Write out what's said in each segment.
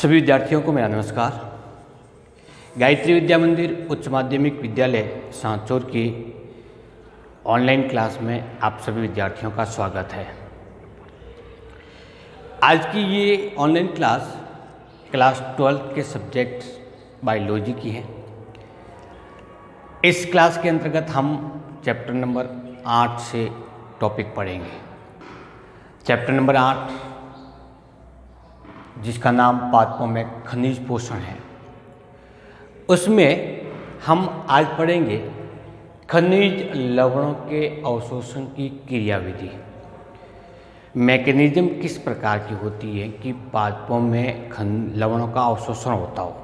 सभी विद्यार्थियों को मेरा नमस्कार। गायत्री विद्या मंदिर उच्च माध्यमिक विद्यालय सांचौर की ऑनलाइन क्लास में आप सभी विद्यार्थियों का स्वागत है। आज की ये ऑनलाइन क्लास 12 के सब्जेक्ट बायोलॉजी की है। इस क्लास के अंतर्गत हम चैप्टर नंबर 8 से टॉपिक पढ़ेंगे। चैप्टर नंबर 8 जिसका नाम पादपों में खनिज पोषण है, उसमें हम आज पढ़ेंगे खनिज लवणों के अवशोषण की क्रियाविधि। मैकेनिज्म किस प्रकार की होती है कि पादपों में लवणों का अवशोषण होता हो।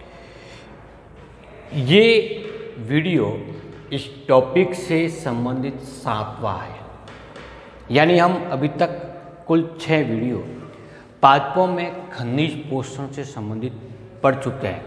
ये वीडियो इस टॉपिक से संबंधित 7वां है, यानी हम अभी तक कुल 6 वीडियो पादपों में खनिज पोषण से संबंधित पढ़ चुके हैं,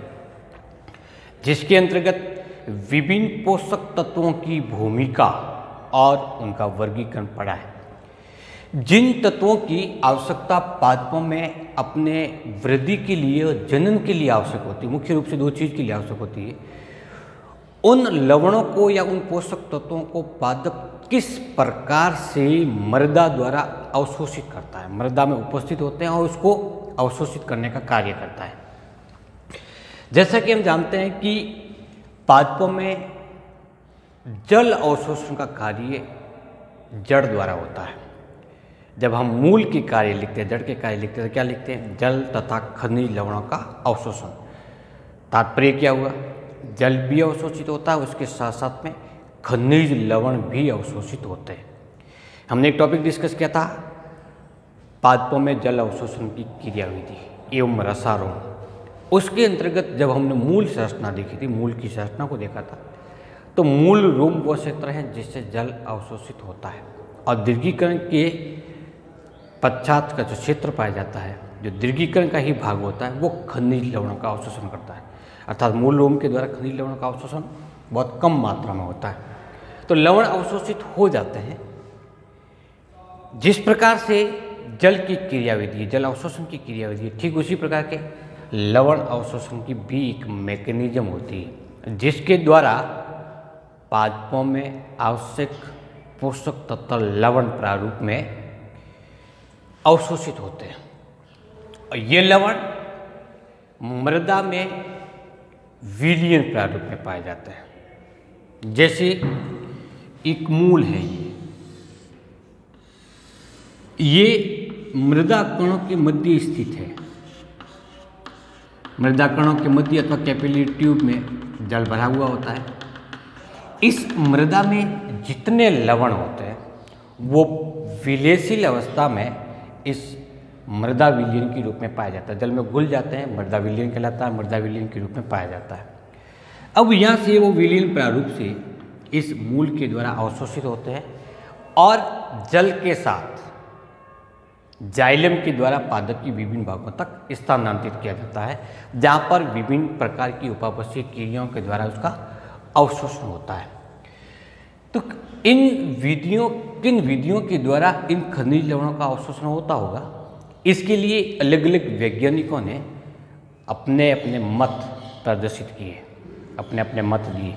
जिसके अंतर्गत विभिन्न पोषक तत्वों की भूमिका और उनका वर्गीकरण पढ़ा है। जिन तत्वों की आवश्यकता पादपों में अपने वृद्धि के लिए और जनन के लिए आवश्यक होती है, मुख्य रूप से 2 चीज़ के लिए आवश्यक होती है, उन लवणों को या उन पोषक तत्वों को पादप किस प्रकार से मृदा द्वारा अवशोषित करता है, मृदा में उपस्थित होते हैं और उसको अवशोषित करने का कार्य करता है। जैसा कि हम जानते हैं कि पादपों में जल अवशोषण का कार्य जड़ द्वारा होता है। जब हम मूल के कार्य लिखते हैं, जड़ के कार्य लिखते हैं, तो क्या लिखते हैं? जल तथा खनिज लवणों का अवशोषण। तात्पर्य क्या हुआ? जल भी अवशोषित होता है, उसके साथ साथ में खनिज लवण भी अवशोषित होते हैं। हमने एक टॉपिक डिस्कस किया था, पादपों में जल अवशोषण की क्रियाविधि एवं रसारोहण। उसके अंतर्गत जब हमने मूल संरचना देखी थी, मूल की संरचना को देखा था, तो मूल रोम वो क्षेत्र है जिससे जल अवशोषित होता है, और दीर्घीकरण के पश्चात का जो क्षेत्र पाया जाता है, जो दीर्घीकरण का ही भाग होता है, वो खनिज लवणों का अवशोषण करता है। अर्थात मूल रोम के द्वारा खनिज लवणों का अवशोषण बहुत कम मात्रा में होता है। तो लवण अवशोषित हो जाते हैं। जिस प्रकार से जल की क्रियाविधि, जल अवशोषण की क्रियाविधि, ठीक उसी प्रकार के लवण अवशोषण की भी एक मैकेनिज्म होती है, जिसके द्वारा पादपों में आवश्यक पोषक तत्व लवण प्रारूप में अवशोषित होते हैं। और ये लवण मृदा में विलयन प्रारूप में पाए जाते हैं। जैसे एक मूल है, ये मृदा कणों के मध्य स्थित है। मृदा कणों के मध्य अथवा कैपिलरी ट्यूब में जल भरा हुआ होता है। इस मृदा में जितने लवण होते हैं वो विलयशील अवस्था में इस मृदा विलयन के रूप में पाया जाता है। जल में घुल जाते हैं, मृदा विलयन कहलाता है, मृदा विलयन के रूप में पाया जाता है। अब यहाँ से वो विलयन प्रारूप से इस मूल के द्वारा अवशोषित होते हैं और जल के साथ जाइलम के द्वारा पादप की विभिन्न भागों तक स्थानांतरित किया जाता है, जहाँ पर विभिन्न प्रकार की उपापचयी क्रियाओं के द्वारा उसका अवशोषण होता है। तो किन विधियों के द्वारा इन खनिज लवणों का अवशोषण होता होगा, इसके लिए अलग अलग वैज्ञानिकों ने अपने अपने मत प्रदर्शित किए, अपने अपने मत दिए,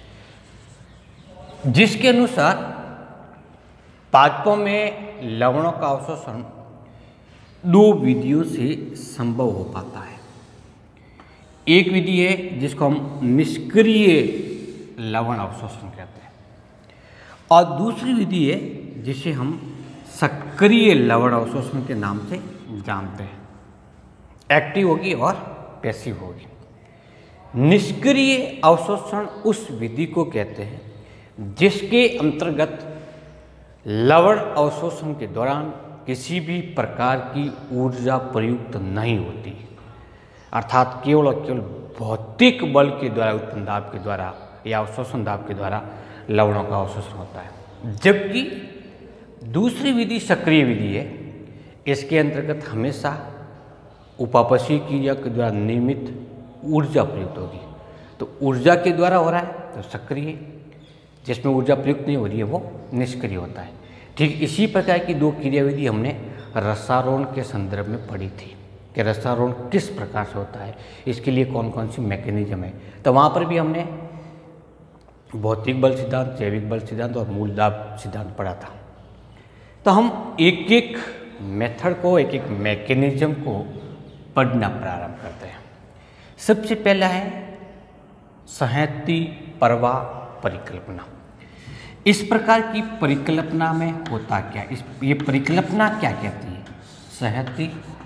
जिसके अनुसार पादपों में लवणों का अवशोषण 2 विधियों से संभव हो पाता है। एक विधि है जिसको हम निष्क्रिय लवण अवशोषण कहते हैं, और दूसरी विधि है जिसे हम सक्रिय लवण अवशोषण के नाम से जानते हैं। एक्टिव होगी और पैसिव होगी। निष्क्रिय अवशोषण उस विधि को कहते हैं जिसके अंतर्गत लवण अवशोषण के दौरान किसी भी प्रकार की ऊर्जा प्रयुक्त नहीं होती, अर्थात केवल और केवल भौतिक बल के द्वारा उत्पन्न दाब के द्वारा या अवशोषण दाब के द्वारा लवणों का अवशोषण होता है। जबकि दूसरी विधि सक्रिय विधि है। इसके अंतर्गत हमेशा उपापचयी क्रिया के द्वारा नियमित ऊर्जा प्रयुक्त होगी। तो ऊर्जा के द्वारा हो रहा है तो सक्रिय, जिसमें ऊर्जा प्रयुक्त नहीं हो रही है वो निष्क्रिय होता है। ठीक इसी प्रकार की 2 क्रियाविधि हमने रसारोहण के संदर्भ में पढ़ी थी। कि रसारोहण किस प्रकार से होता है, इसके लिए कौन कौन सी मैकेनिज्म है। तो वहाँ पर भी हमने भौतिक बल सिद्धांत, जैविक बल सिद्धांत और मूल दाब सिद्धांत पढ़ा था। तो हम एक एक मेथड को, एक एक मैकेनिज्म को पढ़ना प्रारंभ करते हैं। सबसे पहला है संहति प्रवाह परिकल्पना। इस प्रकार की परिकल्पना में होता क्या, ये परिकल्पना क्या कहती है? संहति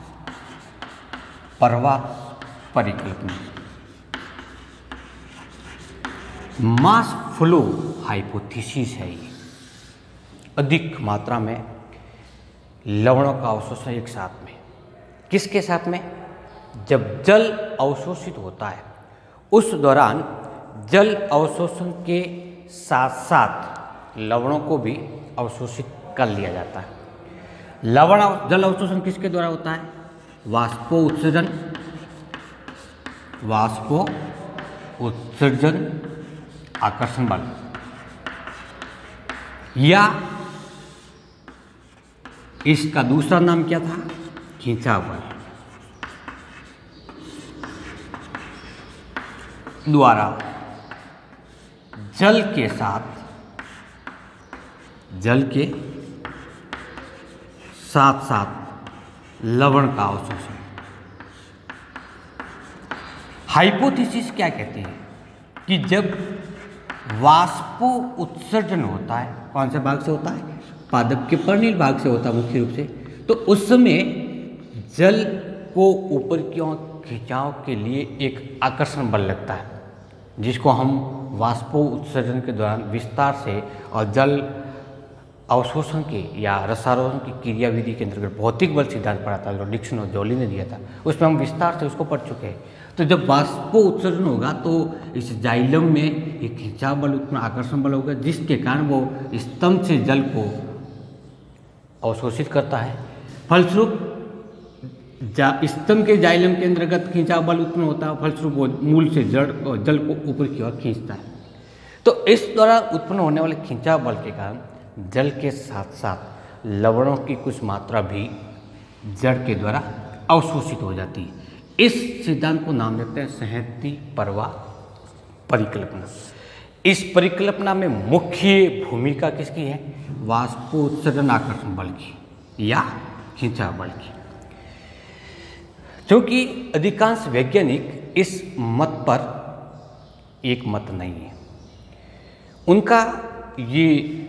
प्रवाह परिकल्पना। मास फ्लो हाइपोथेसिस है ये। अधिक मात्रा में लवणों का अवशोषण एक साथ में, किसके साथ में? जब जल अवशोषित होता है उस दौरान जल अवशोषण के साथ साथ लवणों को भी अवशोषित कर लिया जाता है। जल अवशोषण किसके द्वारा होता है? वाष्पोत्सर्जन, आकर्षण बल, या इसका दूसरा नाम क्या था? खिंचाव बल द्वारा जल के साथ लवण का अवशोषण। हाइपोथेसिस क्या कहती है कि जब वाष्पो उत्सर्जन होता है, कौन से भाग से होता है? पादप के पर्णिल भाग से होता है मुख्य रूप से। तो उस समय जल को ऊपर की ओर खिंचाव के लिए एक आकर्षण बल लगता है, जिसको हम वाष्पो उत्सर्जन के दौरान विस्तार से और जल अवशोषण के या रसारोहण की क्रियाविधि के अंतर्गत भौतिक बल सिद्धांत पढ़ा था, जो डिक्सन और जॉली ने दिया था, उसमें हम विस्तार से उसको पढ़ चुके हैं। तो जब वाष्पो उत्सर्जन होगा तो इस जाइलम में एक खिंचाव बल उत्पन्न, आकर्षण बल होगा, जिसके कारण वो स्तंभ से जल को अवशोषित करता है। फलस्वरूप स्तंभ के जाइलम के अंतर्गत खिंचाव बल उत्पन्न होता है, फलस्वरूप वो मूल से जल को ऊपर की ओर खींचता है। तो इस द्वारा उत्पन्न होने वाले खिंचाव बल के कारण जल के साथ साथ लवणों की कुछ मात्रा भी जड़ के द्वारा अवशोषित हो जाती है। इस सिद्धांत को नाम देते हैं संहति प्रवाह परिकल्पना। इस परिकल्पना में मुख्य भूमिका किसकी है? वाष्पोत्सर्जन आकर्षण बल की या खिंचाव बल की। क्योंकि अधिकांश वैज्ञानिक इस मत पर एक मत नहीं है, उनका ये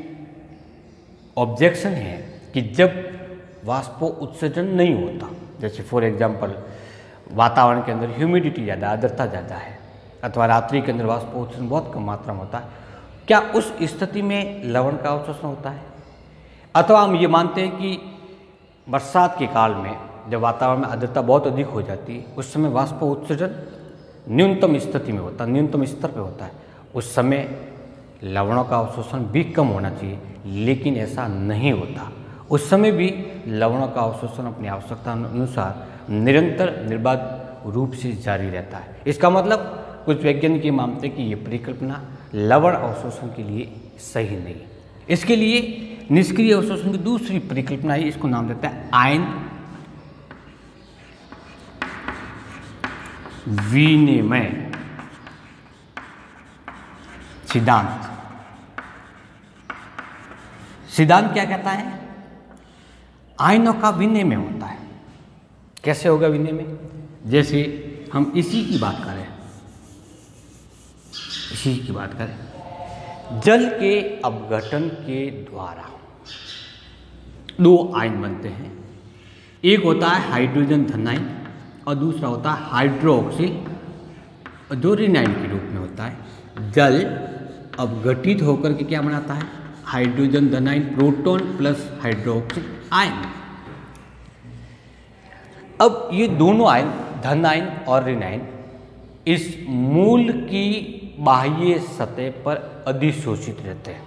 ऑब्जेक्शन है कि जब वाष्पो उत्सर्जन नहीं होता, जैसे फॉर एग्जांपल वातावरण के अंदर ह्यूमिडिटी ज़्यादा, आर्द्रता ज़्यादा है, अथवा रात्रि के अंदर वाष्पो उत्सर्जन बहुत कम मात्रा में होता है, क्या उस स्थिति में लवण का अवशोषण होता है? अथवा हम ये मानते हैं कि बरसात के काल में जब वातावरण में आर्द्रता बहुत अधिक हो जाती है, उस समय वाष्पो उत्सर्जन न्यूनतम स्थिति में होता है, न्यूनतम स्तर पर होता है, उस समय लवणों का अवशोषण भी कम होना चाहिए, लेकिन ऐसा नहीं होता। उस समय भी लवणों का अवशोषण अपनी आवश्यकता अनुसार निरंतर निर्बाध रूप से जारी रहता है। इसका मतलब कुछ वैज्ञानिक ये मानते हैं कि ये परिकल्पना लवण अवशोषण के लिए सही नहीं है। इसके लिए निष्क्रिय अवशोषण की दूसरी परिकल्पना है, इसको नाम देता है आयन विनिमय सिद्धांत। सिद्धांत क्या कहता है? आयनों का विनिमय होता है। कैसे होगा विनिमय? जैसे हम इसी की बात करें, जल के अपघटन के द्वारा दो आयन बनते हैं, एक होता है हाइड्रोजन धनायन और दूसरा होता है हाइड्रोक्सिल, जो रिनाइन के रूप में होता है। जल अपघटित होकर के क्या बनाता है? हाइड्रोजन धनायन प्रोटॉन प्लस हाइड्रोक्सिल आयन। अब ये दोनों आयन धन आयन और ऋण आयन इस मूल की बाह्य सतह पर अधिशोषित रहते हैं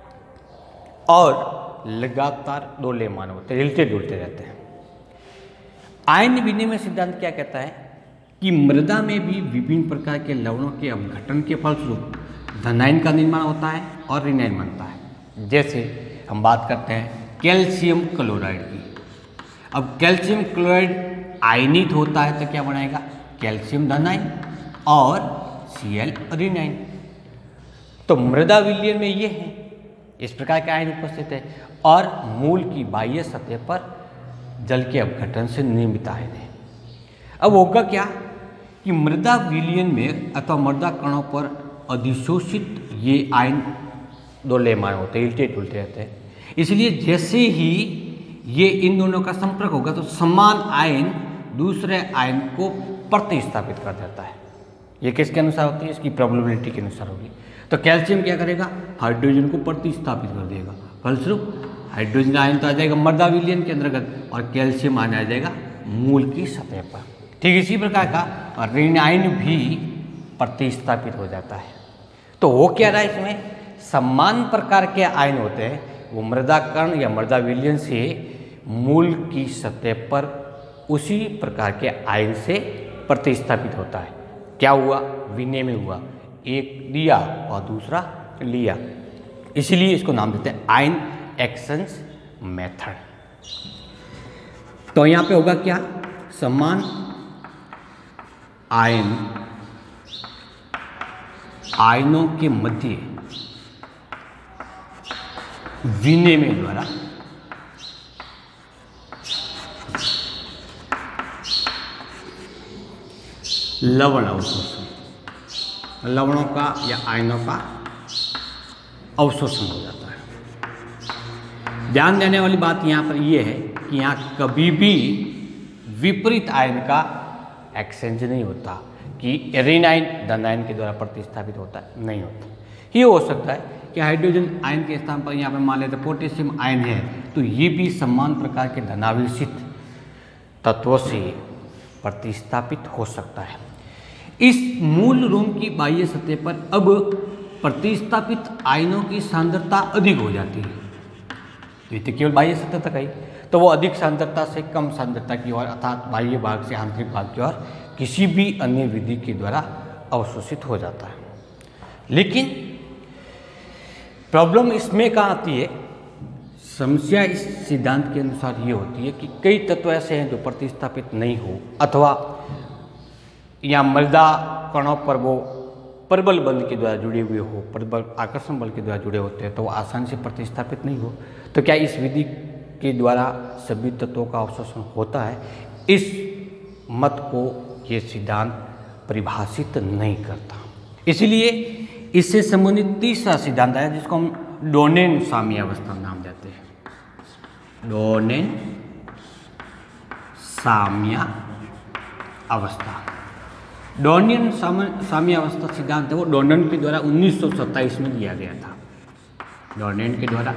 और लगातार दोलेमान होते हैं, हिलते डुलते रहते हैं। आयन विनिमय सिद्धांत क्या कहता है कि मृदा में भी विभिन्न प्रकार के लवणों के अपघटन के फलस्वरूप धनायन का निर्माण होता है और ऋणायन बनता है। जैसे हम बात करते हैं कैल्शियम क्लोराइड की। अब कैल्शियम क्लोराइड आयनित होता है तो क्या बनाएगा, कैल्शियम धन आयन और Cl ऋण आयन। तो मृदा विलयन में ये है, इस प्रकार के आयन उपस्थित है और मूल की बाह्य सतह पर जल के अपघटन से निर्मित आयन है। अब होगा क्या कि मृदा विलयन में अथवा मृदा कणों पर अधिशोषित ये आयन दो लेमाएं होते हैं, इल्टे उल्टे रहते हैं, इसलिए जैसे ही ये इन दोनों का संपर्क होगा तो समान आयन दूसरे आयन को प्रतिस्थापित कर देता है। ये किसके अनुसार होती है, इसकी प्रोबेबिलिटी के अनुसार होगी। तो कैल्शियम क्या करेगा, हाइड्रोजन को प्रतिस्थापित कर देगा, फलस्वरूप हाइड्रोजन आयन तो आ जाएगा मृदा विलयन के अंतर्गत और कैल्शियम आयन आ जाएगा मूल की सतह पर। ठीक इसी प्रकार का ऋण आयन भी प्रतिस्थापित हो जाता है। तो वो क्या रहा, इसमें समान प्रकार के आयन होते हैं, वो मृदा कण या मृदा विलयन से मूल की सतह पर उसी प्रकार के आयन से प्रतिस्थापित होता है। क्या हुआ, विनय में हुआ, एक लिया और दूसरा लिया, इसीलिए इसको नाम देते हैं आयन एक्सचेंज मेथड। तो यहाँ पे होगा क्या, समान आयनों के मध्य विनिमय द्वारा लवण अवशोषण, लवणों का या आयनों का अवशोषण हो जाता है। ध्यान देने वाली बात यहाँ पर यह है कि यहाँ कभी भी विपरीत आयन का एक्सचेंज नहीं होता कि ऋण आयन धन आयन के द्वारा प्रतिस्थापित होता है, नहीं होता। ये हो सकता है कि हाइड्रोजन आयन के स्थान पर यहाँ पर मान लेते पोटेशियम आयन है, तो ये भी समान प्रकार के धनावेशित तत्वों से प्रतिस्थापित हो सकता है। इस मूल रूम की बाह्य सतह पर अब प्रतिस्थापित आयनों की सांद्रता अधिक हो जाती है। तो ये केवल बाह्य सतह तक आई, तो वो अधिक सांद्रता से कम सांद्रता की ओर अर्थात बाह्य भाग से आंतरिक भाग की ओर किसी भी अन्य विधि के द्वारा अवशोषित हो जाता है। लेकिन प्रॉब्लम इसमें कहाँ आती है, समस्या इस सिद्धांत के अनुसार ये होती है कि कई तत्व ऐसे हैं जो प्रतिस्थापित नहीं हो अथवा या मृदा कणों पर वो प्रबल बल के द्वारा जुड़े हुए हो, प्रबल आकर्षण बल के द्वारा जुड़े होते हैं, तो वो आसानी से प्रतिस्थापित नहीं हो। तो क्या इस विधि के द्वारा सभी तत्वों का अवशोषण होता है? इस मत को ये सिद्धांत परिभाषित नहीं करता। इसलिए इससे संबंधित तीसरा सिद्धांत है जिसको हम डोनेन साम्यावस्था नाम देते हैं। डोनेन साम्या अवस्था, डोनेन साम्यावस्था सिद्धांत है वो डोनेन के द्वारा 1927 में दिया गया था। डोनेन के द्वारा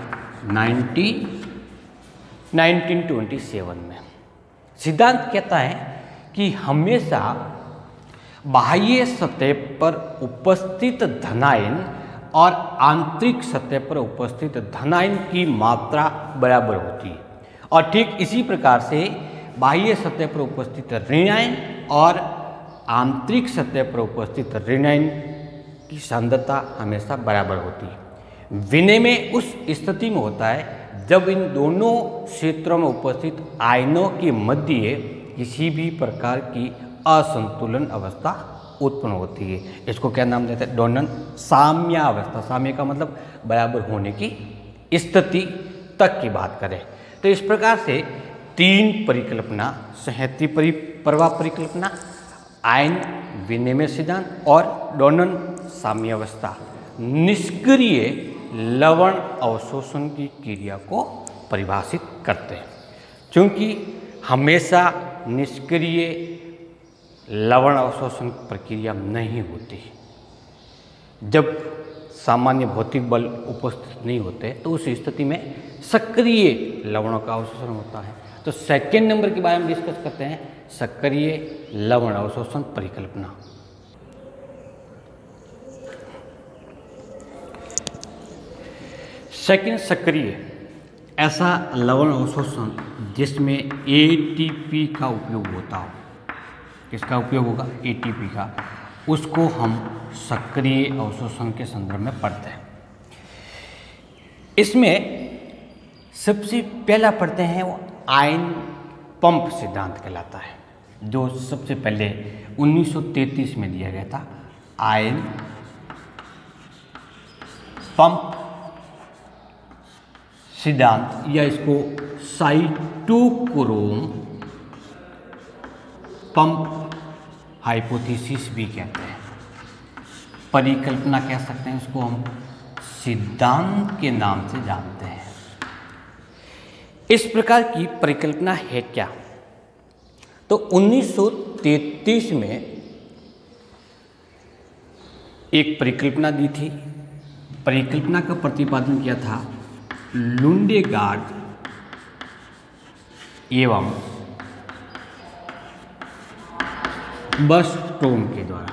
1927 में सिद्धांत कहता है कि हमेशा बाह्य सतह पर उपस्थित धनायन और आंतरिक सतह पर उपस्थित धनायन की मात्रा बराबर होती है, और ठीक इसी प्रकार से बाह्य सतह पर उपस्थित ऋणायन और आंतरिक सतह पर उपस्थित ऋणायन की सांद्रता हमेशा बराबर होती है। विनिमय उस स्थिति में होता है जब इन दोनों क्षेत्रों में उपस्थित आयनों के मध्य किसी भी प्रकार की असंतुलन अवस्था उत्पन्न होती है। इसको क्या नाम देते हैं? डोनेन साम्यावस्था। साम्य का मतलब बराबर होने की स्थिति तक की बात करें तो इस प्रकार से तीन परिकल्पना, संहति प्रवाह परिकल्पना, आयन विनिमय सिद्धांत और डोनेन साम्यावस्था निष्क्रिय लवण अवशोषण की क्रिया को परिभाषित करते हैं। क्योंकि हमेशा निष्क्रिय लवण अवशोषण प्रक्रिया नहीं होती। जब सामान्य भौतिक बल उपस्थित नहीं होते तो उस स्थिति में सक्रिय लवणों का अवशोषण होता है। तो सेकेंड नंबर के बारे में डिस्कस करते हैं, सक्रिय लवण अवशोषण परिकल्पना। सेकेंड, सक्रिय ऐसा लवण अवशोषण जिसमें एटीपी का उपयोग होता हो। किसका उपयोग होगा? एटीपी का। उसको हम सक्रिय अवशोषण के संदर्भ में पढ़ते हैं। इसमें सबसे पहला पढ़ते हैं वो आयन पंप सिद्धांत कहलाता है। जो सबसे पहले 1933 में दिया गया था, आयन पंप सिद्धांत, या इसको साइटोक्रोम पंप हाइपोथेसिस भी कहते हैं। परिकल्पना कह सकते हैं, उसको हम सिद्धांत के नाम से जानते हैं। इस प्रकार की परिकल्पना है क्या? तो 1933 में एक परिकल्पना दी थी। परिकल्पना का प्रतिपादन किया था लुंडेगार्ड एवं बर्नस्टोम के द्वारा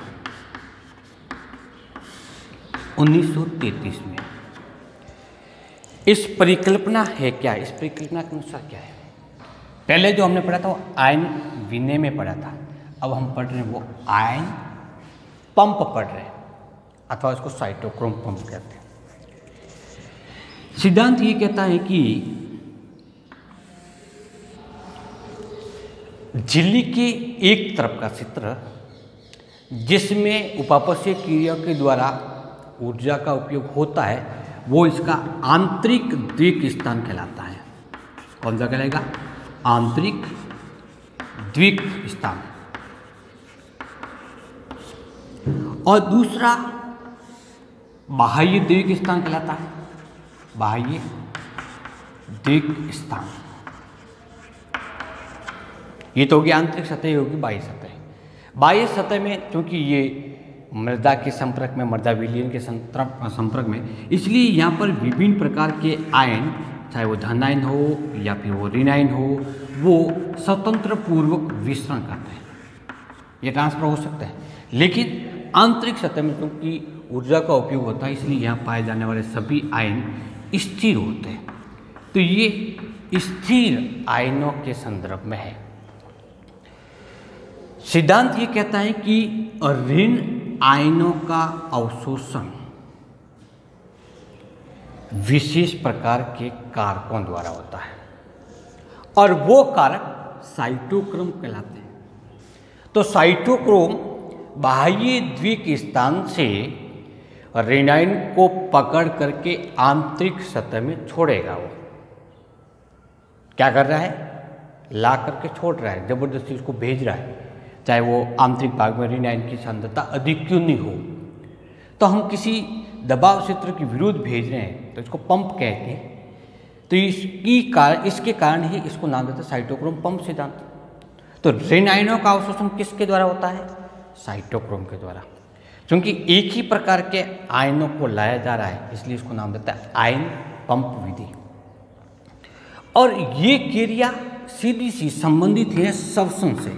1933 में। इस परिकल्पना है क्या? इस परिकल्पना के अनुसार क्या है? पहले जो हमने पढ़ा था वो आयन विनय में पढ़ा था, अब हम पढ़ रहे हैं वो आयन पंप पढ़ रहे हैं, अथवा इसको साइटोक्रोम पंप कहते हैं। सिद्धांत ये कहता है कि झिल्ली के एक तरफ का क्षेत्र जिसमें उपापचय क्रिया के द्वारा ऊर्जा का उपयोग होता है, वो इसका आंतरिक द्विक स्थान कहलाता है। कौन सा कहलाएगा? आंतरिक द्विक स्थान। और दूसरा बाह्य द्विक स्थान कहलाता है। बाह्य द्विक स्थान, ये तो होगी आंतरिक सतह, ये होगी बाह्य सतह। बाह्य सतह में क्योंकि ये मृदा के संपर्क में, मृदा विलयन के संपर्क में, इसलिए यहाँ पर विभिन्न प्रकार के आयन, चाहे वो धन आयन हो या फिर वो ऋण आयन हो, वो स्वतंत्र पूर्वक विचरण करते हैं। ये ट्रांसफर हो सकता है, लेकिन आंतरिक सतह में क्योंकि ऊर्जा का उपयोग होता है, इसलिए यहाँ पाए जाने वाले सभी आयन स्थिर होते हैं। तो ये स्थिर आयनों के संदर्भ में है। सिद्धांत ये कहता है कि ऋण आयनों का अवशोषण विशेष प्रकार के कारकों द्वारा होता है, और वो कारक साइटोक्रोम कहलाते हैं। तो साइटोक्रोम बाह्य द्विक स्थान से ऋण आयन को पकड़ करके आंतरिक सतह में छोड़ेगा। वो क्या कर रहा है? ला करके छोड़ रहा है, जबरदस्ती उसको भेज रहा है, चाहे वो आंतरिक भाग में ऋण आयन की सांद्रता अधिक क्यों नहीं हो। तो हम किसी दबाव क्षेत्र के विरुद्ध भेज रहे हैं तो इसको पंप कहते हैं। तो इसके कारण ही इसको नाम देते हैं साइटोक्रोम पंप सिद्धांत। तो ऋण आयनों का अवशोषण किसके द्वारा होता है? साइटोक्रोम के द्वारा। क्योंकि एक ही प्रकार के आयनों को लाया जा रहा है, इसलिए इसको नाम देता है आयन पंप विधि। और ये क्रिया सीधी सी संबंधित है श्वसन से।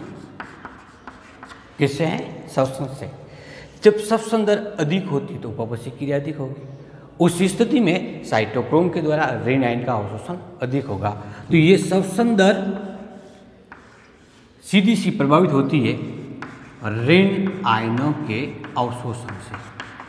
किससे है? श्वसन से। जब श्वसन दर अधिक होती तो उपापचय क्रिया अधिक होगी। उस स्थिति में साइटोक्रोम के द्वारा ऋण आयन का अवशोषण अधिक होगा। तो ये श्वसन दर सीधी सी प्रभावित होती है ऋण आयनों के अवशोषण से।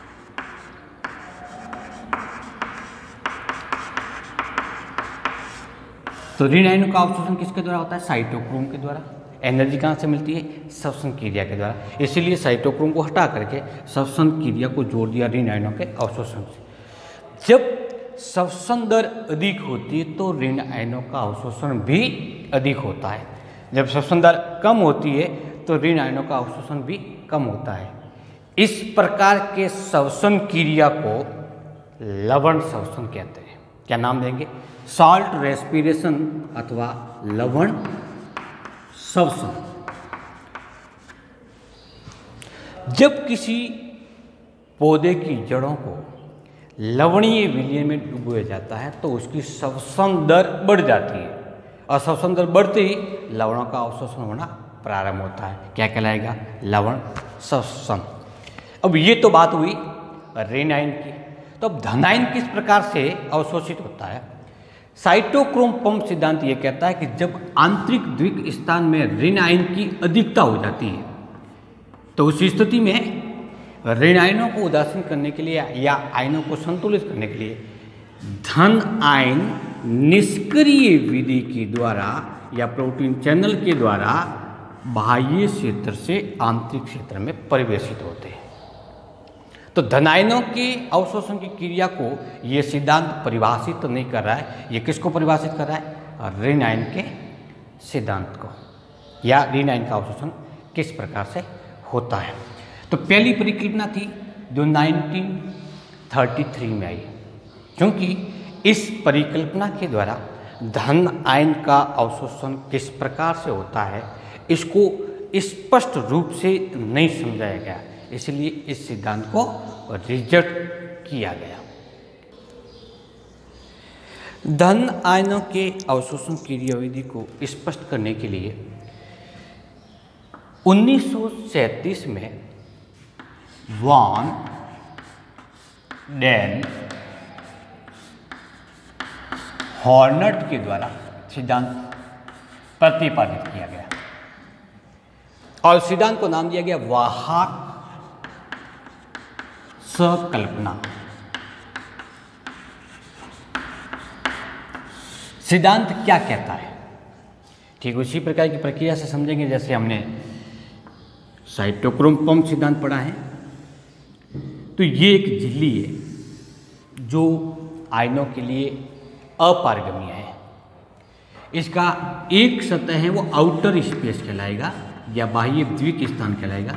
तो ऋण आयनों का अवशोषण किसके द्वारा होता है? साइटोक्रोम के द्वारा। एनर्जी कहाँ से मिलती है? श्वसन क्रिया के द्वारा। इसीलिए साइटोक्रोम को हटा करके श्वसन क्रिया को जोड़ दिया ऋण आयनों के अवशोषण से। जब श्वसन दर अधिक होती है तो ऋण आयनों का अवशोषण भी अधिक होता है। जब श्वसन दर कम होती है तो ऋण आयनों का अवशोषण भी कम होता है। इस प्रकार के श्वसन क्रिया को लवण श्वसन कहते हैं। क्या नाम देंगे? सॉल्ट रेस्पिरेशन अथवा लवण श्वसन। जब किसी पौधे की जड़ों को लवणीय विलयन में डुबोया जाता है तो उसकी श्वसन दर बढ़ जाती है, और श्वसन दर बढ़ते ही लवणों का अवशोषण होना प्रारंभ होता है। क्या कहलाएगा? लवण श्वसन। अब ये तो बात हुई ऋण आयन की। तो अब धन आयन किस प्रकार से अवशोषित होता है? साइटोक्रोम पंप सिद्धांत ये कहता है कि जब आंतरिक द्विक स्थान में ऋण आयन की अधिकता हो जाती है तो उस स्थिति में ऋण आयनों को उदासीन करने के लिए या आयनों को संतुलित करने के लिए धन आयन निष्क्रिय विधि के द्वारा या प्रोटीन चैनल के द्वारा बाह्य क्षेत्र से आंतरिक क्षेत्र में परिवेशित होते हैं। तो धन आयनों के अवशोषण की क्रिया को ये सिद्धांत परिभाषित तो नहीं कर रहा है, ये किसको परिभाषित कर रहा है? ऋण आयन के सिद्धांत को, या ऋण आयन का अवशोषण किस प्रकार से होता है। तो पहली परिकल्पना थी जो 1933 में आई, क्योंकि इस परिकल्पना के द्वारा धन आयन का अवशोषण किस प्रकार से होता है इसको स्पष्ट रूप से नहीं समझाया गया, इसलिए इस सिद्धांत को रिजेक्ट किया गया। धन आयनों के अवशोषण क्रियाविधि को स्पष्ट करने के लिए 1937 में वॉन डेन हॉर्नेट के द्वारा सिद्धांत प्रतिपादित किया गया और सिद्धांत को नाम दिया गया वाहक सकल्पना। सिद्धांत क्या कहता है? ठीक उसी प्रकार की प्रक्रिया से समझेंगे जैसे हमने साइटोक्रोम पंप सिद्धांत पढ़ा है। तो ये एक झिल्ली है जो आयनों के लिए अपारगम्य है। इसका एक सतह है वो आउटर स्पेस कहलाएगा या बाह्य द्विक स्थान कहलाएगा,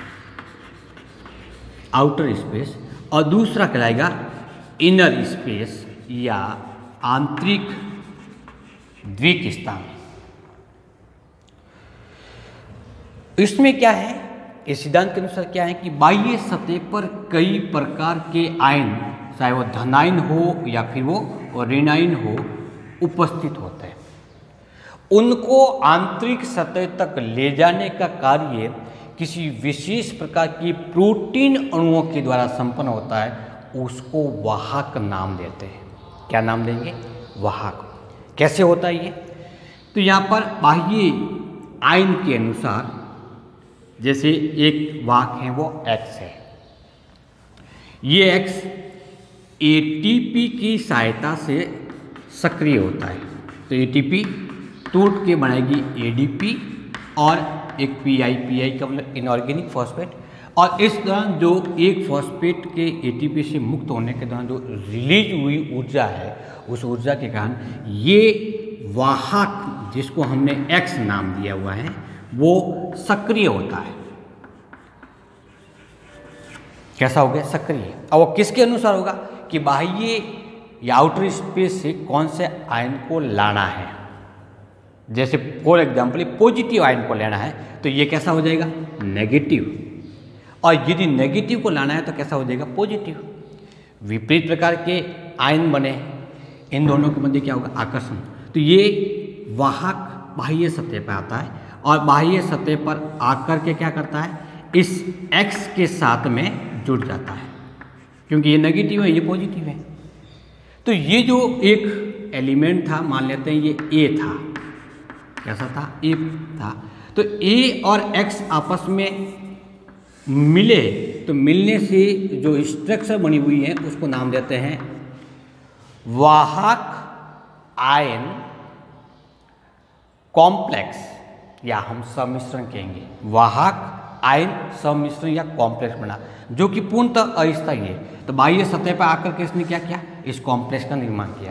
आउटर स्पेस, और दूसरा कहलाएगा इनर स्पेस या आंतरिक द्विक स्थान। इसमें क्या है, इस सिद्धांत के अनुसार क्या है कि बाह्य सतह पर कई प्रकार के आयन, चाहे वो धनायन हो या फिर वो ऋणायन हो, उपस्थित होते हैं। उनको आंतरिक सतह तक ले जाने का कार्य किसी विशेष प्रकार की प्रोटीन अणुओं के द्वारा संपन्न होता है, उसको वाहक नाम देते हैं। क्या नाम देंगे? वाहक। कैसे होता है ये? तो यहाँ पर बाह्य आयन के अनुसार जैसे एक वाहक है वो X है, ये X ATP की सहायता से सक्रिय होता है। तो ATP टूट के बनाएगी ADP और एक PI का मतलब इनऑर्गेनिक फॉस्फेट, और इस दौरान जो एक फॉस्फेट के ATP से मुक्त होने के दौरान जो रिलीज हुई ऊर्जा है, उस ऊर्जा के कारण ये वाहक जिसको हमने X नाम दिया हुआ है वो सक्रिय होता है। कैसा हो गया? सक्रिय। और वो किसके अनुसार होगा कि बाह्य या आउटर स्पेस से कौन से आयन को लाना है। जैसे फॉर एग्जाम्पल पॉजिटिव आयन को लेना है तो ये कैसा हो जाएगा? नेगेटिव। और यदि नेगेटिव को लाना है तो कैसा हो जाएगा? पॉजिटिव। विपरीत प्रकार के आयन बने, इन दोनों के मध्य क्या होगा? आकर्षण। तो ये वाहक बाह्य सतह पर आता है और बाह्य सतह पर आकर के क्या करता है? इस X के साथ में जुड़ जाता है, क्योंकि ये नेगेटिव है, ये पॉजिटिव है। तो ये जो एक एलिमेंट था, मान लेते हैं ये A था, कैसा था? A था। तो A और X आपस में मिले, तो मिलने से जो स्ट्रक्चर बनी हुई है उसको नाम देते हैं वाहक आयन कॉम्प्लेक्स, या हम सम्मिश्रण कहेंगे। वाहक आयन सम्मिश्रण या कॉम्प्लेक्स बना, जो कि पूर्णतः अस्थायी है। तो बाह्य सतह पर आकर के इसने क्या किया? इस कॉम्प्लेक्स का निर्माण किया।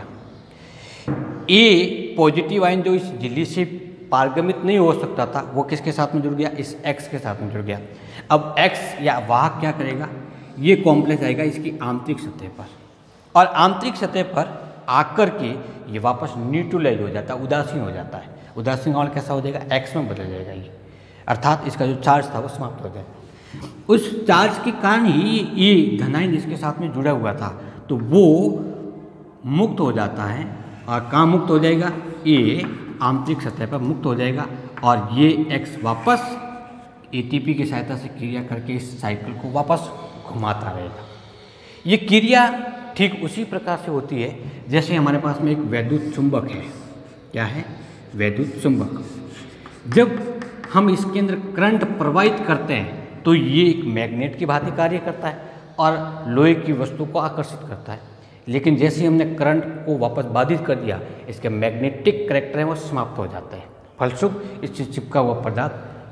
ए पॉजिटिव आयन जो इस झिल्ली से पारगमित नहीं हो सकता था, वो किसके साथ में जुड़ गया? इस X के साथ में जुड़ गया। अब X या वाहक क्या करेगा? ये कॉम्प्लेक्स आएगा इसकी आंतरिक सतह पर, और आंतरिक सतह पर आकर के ये वापस न्यूट्रलाइज हो जाता है, उदासीन हो जाता है। उदासीन और कैसा हो जाएगा? X में बदल जाएगा ये, अर्थात इसका जो चार्ज था वो समाप्त हो जाएगा। उस चार्ज के कारण ही ये धनायन इसके साथ में जुड़ा हुआ था, तो वो मुक्त हो जाता है। और कहाँ मुक्त हो जाएगा? ये आंतरिक सतह पर मुक्त हो जाएगा, और ये X वापस ATP की सहायता से क्रिया करके इस साइकिल को वापस घुमाता रहेगा। ये क्रिया ठीक उसी प्रकार से होती है जैसे हमारे पास में एक वैद्युत चुंबक है। क्या है? वैद्युत चुंबक। जब हम इसके अंदर करंट प्रवाहित करते हैं तो ये एक मैग्नेट की भांति कार्य करता है और लोहे की वस्तु को आकर्षित करता है। लेकिन जैसे ही हमने करंट को वापस बाधित कर दिया, इसके मैग्नेटिक करैक्टर है वो समाप्त हो जाते हैं। फलस्वरूप इससे चिपका हुआ पदार्थ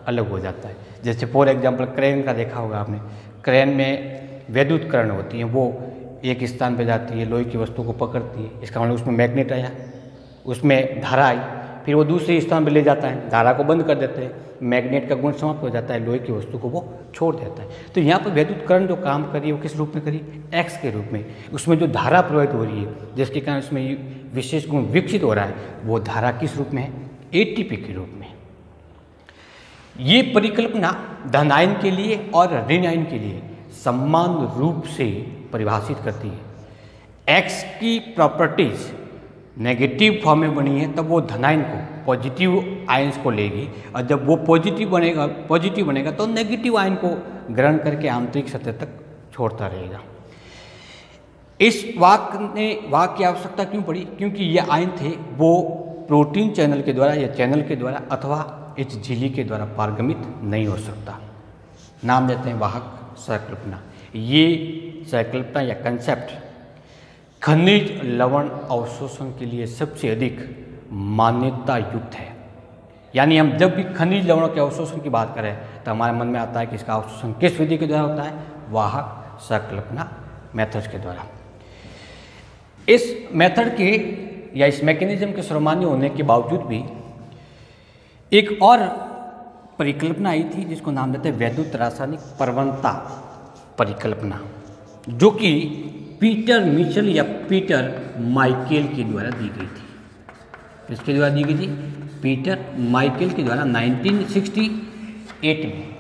अलग हो जाता है। जैसे फॉर एग्जांपल क्रेन का देखा होगा आपने, क्रेन में विद्युत करण होती है, वो एक स्थान पे जाती है, लोहे की वस्तु को पकड़ती है, इसका मतलब उसमें मैग्नेट आया, उसमें धारा आई, फिर वो दूसरे स्थान पे ले जाता है, धारा को बंद कर देते हैं, मैग्नेट का गुण समाप्त हो जाता है, लोहे की वस्तु को वो छोड़ देता है। तो यहाँ पर विद्युत करण जो काम कर रही है वो किस रूप में करी, एक्स के रूप में। उसमें जो धारा प्रवाहित हो रही है जिसके कारण उसमें विशेष गुण विकसित हो रहा है, वो धारा किस रूप में है, एटीपी के रूप में। ये परिकल्पना धन आयन के लिए और ऋण आयन के लिए समान रूप से परिभाषित करती है। एक्स की प्रॉपर्टीज नेगेटिव फॉर्म में बनी है तब वो धन आयन को, पॉजिटिव आयन्स को लेगी, और जब वो पॉजिटिव बनेगा तो नेगेटिव आयन को ग्रहण करके आंतरिक सतह तक छोड़ता रहेगा। इस वाक्य की आवश्यकता क्यों पड़ी, क्योंकि ये आयन थे वो प्रोटीन चैनल के द्वारा या चैनल के द्वारा अथवा इस झिल्ली के द्वारा पारगमित नहीं हो सकता। नाम देते हैं वाहक संकल्पना। ये संकल्पना या कंसेप्ट खनिज लवण अवशोषण के लिए सबसे अधिक मान्यता युक्त है। यानी हम जब भी खनिज लवणों के अवशोषण की बात करें तो हमारे मन में आता है कि इसका अवशोषण किस विधि के द्वारा होता है, वाहक संकल्पना मेथड्स के द्वारा। इस मेथड के या इस मैकेनिज्म के सर्वमान्य होने के बावजूद भी एक और परिकल्पना आई थी जिसको नाम देते हैं वैद्युत रासायनिक प्रवणता परिकल्पना, जो कि पीटर मिचेल या पीटर माइकेल के द्वारा दी गई थी। किसके द्वारा दी गई थी, पीटर माइकेल के द्वारा 1968 में।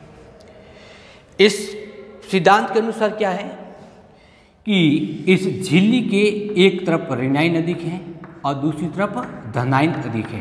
इस सिद्धांत के अनुसार क्या है कि इस झिल्ली के एक तरफ ऋण आयन अधिक है और दूसरी तरफ धन आयन अधिक है।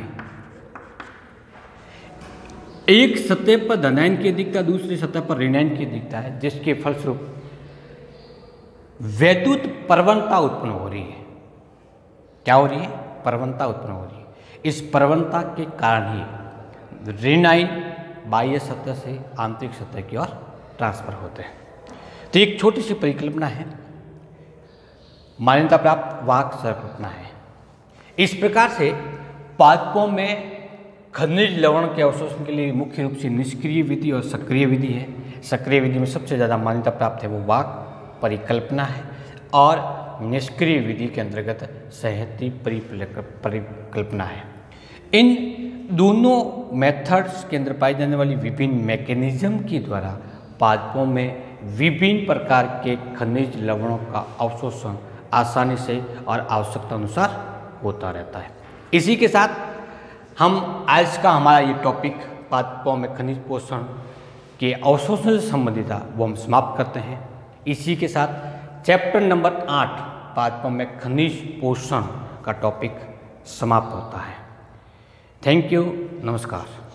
एक सतह पर धन आयन की अधिकता, दूसरी सतह पर ऋण आयन की अधिकता है, जिसके फलस्वरूप वैद्युत प्रवणता उत्पन्न हो रही है। क्या हो रही है, प्रवणता उत्पन्न हो रही है। इस प्रवणता के कारण ही ऋण आयन बाह्य सतह से आंतरिक सतह की ओर ट्रांसफर होते हैं। तो एक छोटी सी परिकल्पना है, मान्यता प्राप्त वाहक संकल्पना है। इस प्रकार से पादपों में खनिज लवण के अवशोषण के लिए मुख्य रूप से निष्क्रिय विधि और सक्रिय विधि है। सक्रिय विधि में सबसे ज़्यादा मान्यता प्राप्त है वो वाहक परिकल्पना है, और निष्क्रिय विधि के अंतर्गत सहती परिकल्पना है। इन दोनों मेथड्स के अंदर पाई जाने वाली विभिन्न मैकेनिज्म के द्वारा पादपों में विभिन्न प्रकार के खनिज लवणों का अवशोषण आसानी से और आवश्यकता अनुसार होता रहता है। इसी के साथ हम आज का हमारा ये टॉपिक पादपों में खनिज पोषण के अवशोषण से संबंधित था वो हम समाप्त करते हैं। इसी के साथ चैप्टर नंबर 8 पादपों में खनिज पोषण का टॉपिक समाप्त होता है। थैंक यू, नमस्कार।